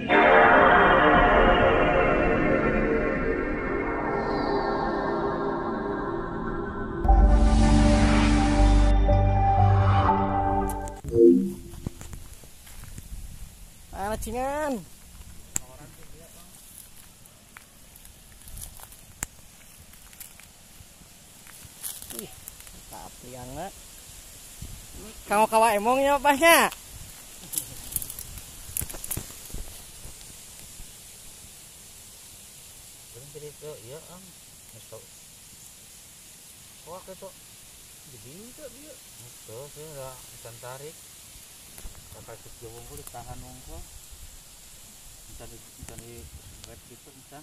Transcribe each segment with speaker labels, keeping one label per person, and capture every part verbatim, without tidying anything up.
Speaker 1: Cingan. Ih, tapi yang nak. Kamu kawa emongnya apanya?
Speaker 2: Jadi itu ya am, itu. Wah itu, jadi itu dia. Itu saya dah ikan tarik. Kakak kecil wongko ditahan wongko. Cari cari wet gitu kan.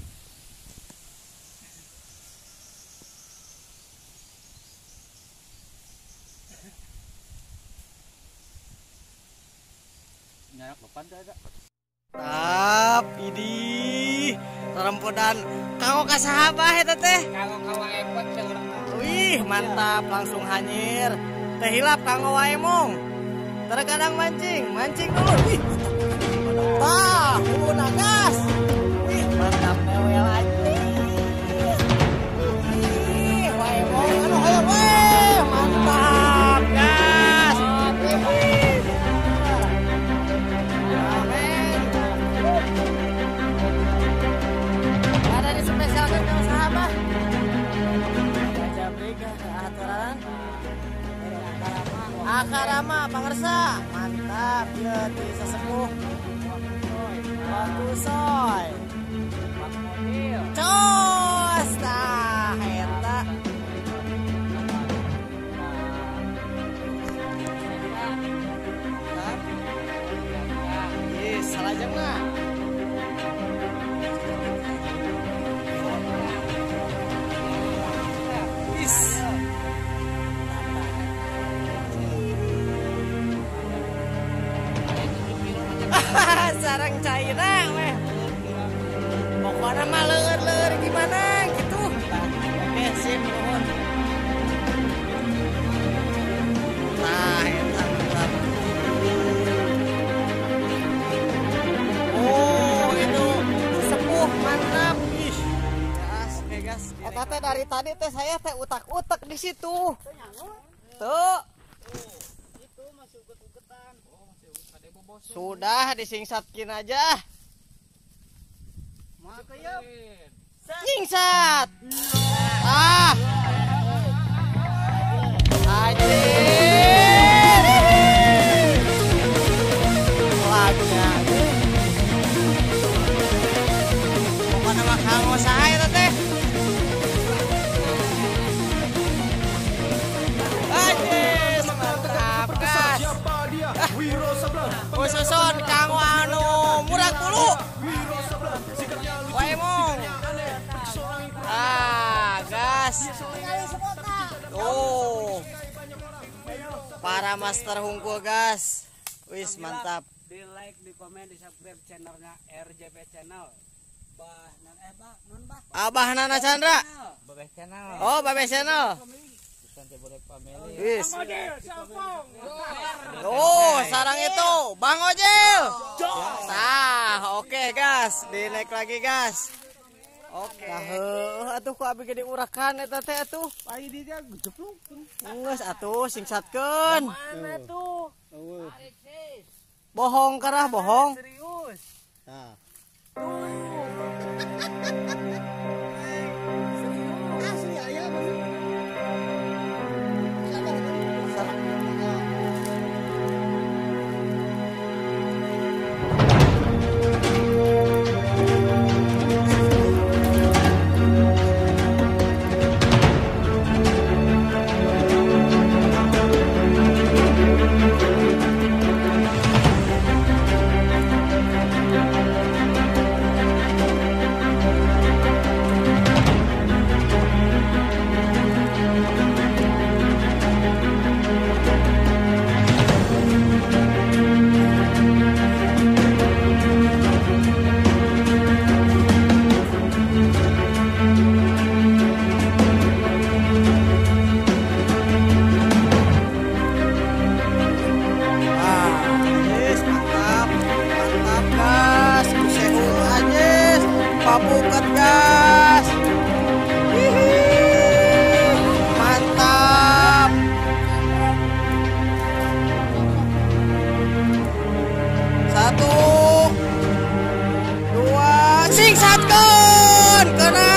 Speaker 2: Nyayak depan ada.
Speaker 1: Tap, ini rempodan kau kasahabah eta teh.
Speaker 2: Kalau kau ekot seorang.
Speaker 1: Wih, mantap langsung hanyir. Teh hilap kanggo wae mong. Terkadang mancing, mancing dulu. Wih. Tah, dulu nagas. Wih, mantap mewel aja. Wih, wae mong anu ayo weh, mantap gas. Wih. Amin. Ada di spesial kan sahabat. Aja brega aturan. Akarama pangersa mantap ya bisa sepuh waktu soy cos tah eta yes salah jam lah yes sarang China weh pokoknya mah leueur-leueur gimana gitu oke sip nuhun nah eta mantap oh itu sepuh mantap ih gas oke gas eta teh dari tadi teh saya teh utak-utak di situ tuh sudah disingsatkin aja. Singsat. Ah. Anjir. Lagnya. Pokoknya mah kanggo saha eta teh. Anjir, mantap gas. Khususon kanggo anu murah dulu. Wae mong. Ah, gas. Tuh. Para master hungkul gas. Wis mantap.
Speaker 3: Di like, di komen, di subscribe channelnya R J P Channel. Bah, nan eh bah, non bah.
Speaker 1: Abah Nana Chandra.
Speaker 2: Babeh channel.
Speaker 1: Oh, Babeh Channel. Wis. Oh, sarang itu Bang Ojil. Nah, oke okay, gas, dinaik lagi gas. Oke. Okay. Nah, heuh atuh ku abi gede urakan eta teh atuh.
Speaker 3: Pai di dia gejepluk.
Speaker 1: Geus atuh singsatkeun.
Speaker 3: Mana tuh?
Speaker 1: Bohong karah bohong.
Speaker 3: Serius.
Speaker 1: Nah. puket gas. Hihi, mantap. Satu, dua, singsatkeun kena.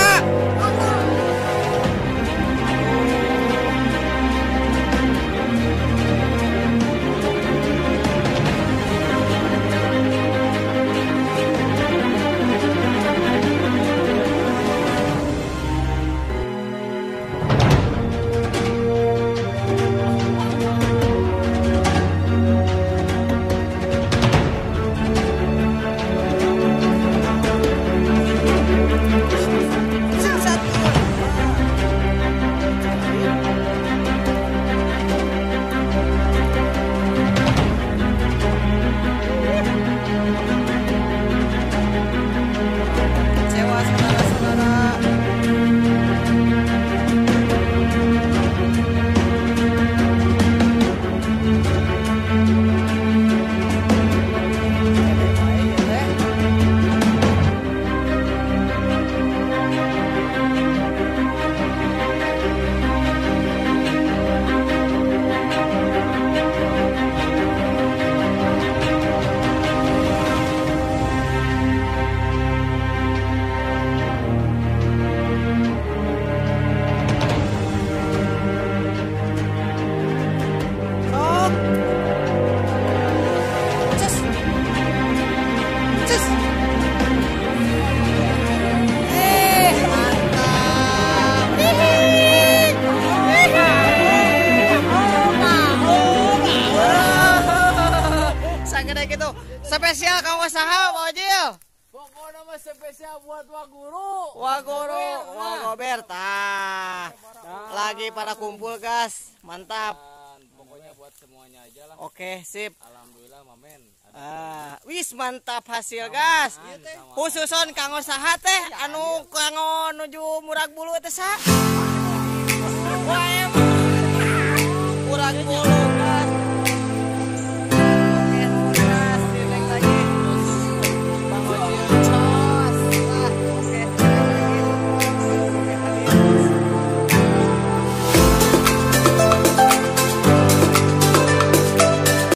Speaker 1: Gitu spesial kamu usaha Pak Ojil.
Speaker 3: Pokoknya mah spesial buat Waguru.
Speaker 1: Waguru, Wagober tah. Lagi pada kumpul gas, mantap.
Speaker 3: Dan pokoknya buat semuanya aja lah.
Speaker 1: Oke, sip.
Speaker 3: Alhamdulillah mamen.
Speaker 1: Ah, wis mantap hasil gas. Khususon kanggo saha teh anu kanggo nuju Murag Bulu teh sa?